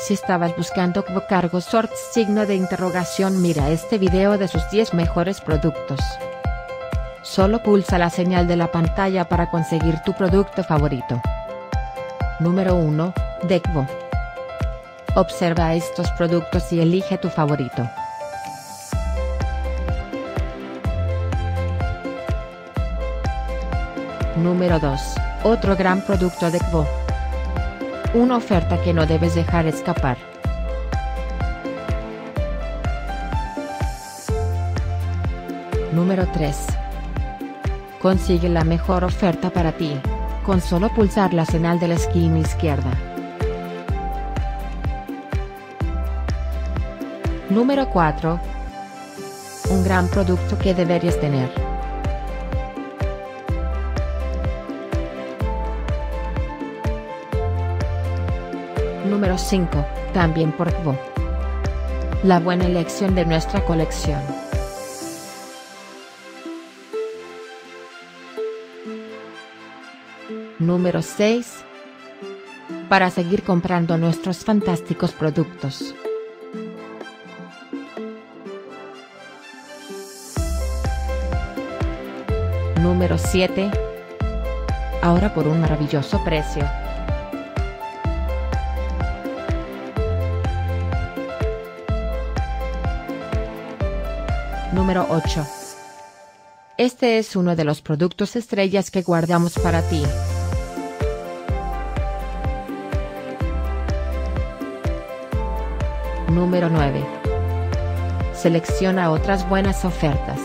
Si estabas buscando Kvo Cargo Shorts signo de interrogación, mira este video de sus 10 mejores productos. Solo pulsa la señal de la pantalla para conseguir tu producto favorito. Número 1, de Kvo. Observa estos productos y elige tu favorito. Número 2, otro gran producto de Kvo. Una oferta que no debes dejar escapar. Número 3. Consigue la mejor oferta para ti, con solo pulsar la señal de la esquina izquierda. Número 4. Un gran producto que deberías tener. Número 5, también por Kvo. La buena elección de nuestra colección. Número 6. Para seguir comprando nuestros fantásticos productos. Número 7. Ahora por un maravilloso precio. Número 8. Este es uno de los productos estrellas que guardamos para ti. Número 9. Selecciona otras buenas ofertas.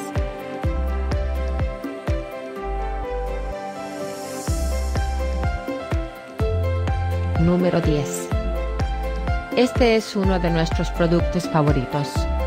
Número 10. Este es uno de nuestros productos favoritos.